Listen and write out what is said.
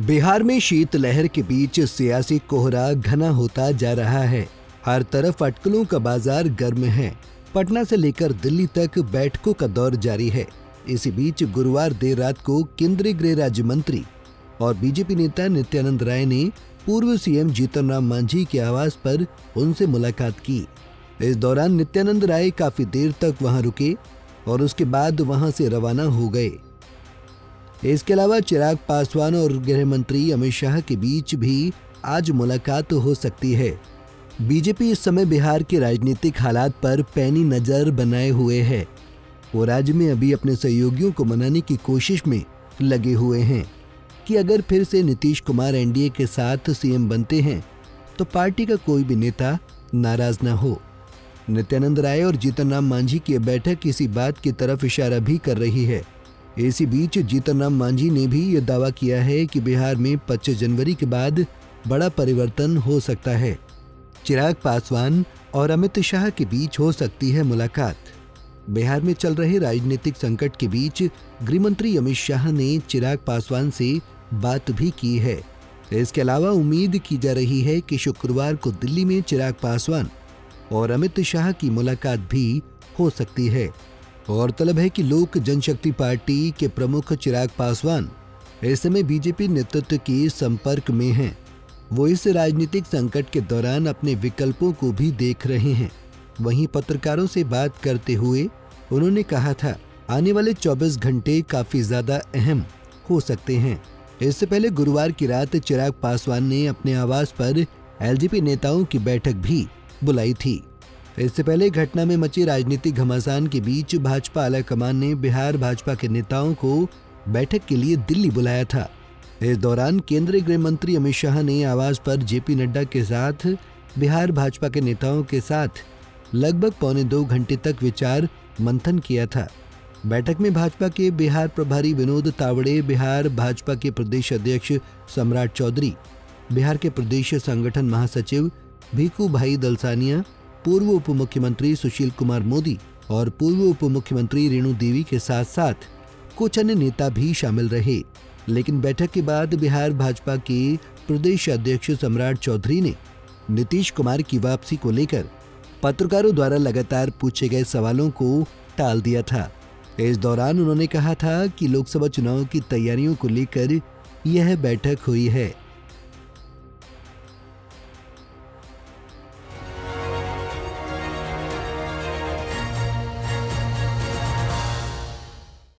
बिहार में शीतलहर के बीच सियासी कोहरा घना होता जा रहा है। हर तरफ अटकलों का बाजार गर्म है। पटना से लेकर दिल्ली तक बैठकों का दौर जारी है। इसी बीच गुरुवार देर रात को केंद्रीय गृह राज्य मंत्री और बीजेपी नेता नित्यानंद राय ने पूर्व सीएम जीतन राम मांझी के आवास पर उनसे मुलाकात की। इस दौरान नित्यानंद राय काफी देर तक वहां रुके और उसके बाद वहां से रवाना हो गए। इसके अलावा चिराग पासवान और गृह मंत्री अमित शाह के बीच भी आज मुलाकात हो सकती है। बीजेपी इस समय बिहार के राजनीतिक हालात पर पैनी नजर बनाए हुए है। वो राज्य में अभी अपने सहयोगियों को मनाने की कोशिश में लगे हुए हैं कि अगर फिर से नीतीश कुमार एनडीए के साथ सीएम बनते हैं तो पार्टी का कोई भी नेता नाराज न हो। नित्यानंद राय और जीतन राम मांझी की बैठक इसी बात की तरफ इशारा भी कर रही है। इसी बीच जीतन राम मांझी ने भी ये दावा किया है कि बिहार में 25 जनवरी के बाद बड़ा परिवर्तन हो सकता है। चिराग पासवान और अमित शाह के बीच हो सकती है मुलाकात। बिहार में चल रहे राजनीतिक संकट के बीच गृहमंत्री अमित शाह ने चिराग पासवान से बात भी की है। इसके अलावा उम्मीद की जा रही है कि शुक्रवार को दिल्ली में चिराग पासवान और अमित शाह की मुलाकात भी हो सकती है। गौरतलब है कि लोक जनशक्ति पार्टी के प्रमुख चिराग पासवान इस समय बीजेपी नेतृत्व के संपर्क में हैं। वो इस राजनीतिक संकट के दौरान अपने विकल्पों को भी देख रहे हैं। वहीं पत्रकारों से बात करते हुए उन्होंने कहा था, आने वाले 24 घंटे काफी ज्यादा अहम हो सकते हैं। इससे पहले गुरुवार की रात चिराग पासवान ने अपने आवास पर एलजेपी नेताओं की बैठक भी बुलाई थी। इससे पहले घटना में मची राजनीतिक घमासान के बीच भाजपा आलाकमान ने बिहार भाजपा के नेताओं को बैठक के लिए दिल्ली बुलाया था। इस दौरान केंद्रीय गृह मंत्री अमित शाह ने आवास पर जेपी नड्डा के साथ बिहार भाजपा के नेताओं के साथ लगभग 1.25 घंटे तक विचार मंथन किया था। बैठक में भाजपा के बिहार प्रभारी विनोद तावड़े, बिहार भाजपा के प्रदेश अध्यक्ष सम्राट चौधरी, बिहार के प्रदेश संगठन महासचिव भीखू भाई दलसानिया, पूर्व उप मुख्यमंत्री सुशील कुमार मोदी और पूर्व उप मुख्यमंत्री रेणु देवी के साथ साथ कुछ अन्य नेता भी शामिल रहे। लेकिन बैठक के बाद बिहार भाजपा के प्रदेश अध्यक्ष सम्राट चौधरी ने नीतीश कुमार की वापसी को लेकर पत्रकारों द्वारा लगातार पूछे गए सवालों को टाल दिया था। इस दौरान उन्होंने कहा था कि लोकसभा चुनाव की तैयारियों को लेकर यह बैठक हुई है।